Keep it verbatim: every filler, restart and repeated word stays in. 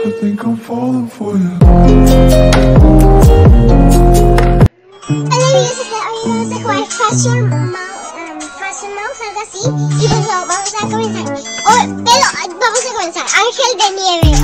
I think I'm falling for you. Hola amigos, hoy vamos a jugar Fashion Mouse, um, Fashion Mouse, algo así. Y pues no, vamos a comenzar. Oh, pero vamos a comenzar. Ángel de nieve.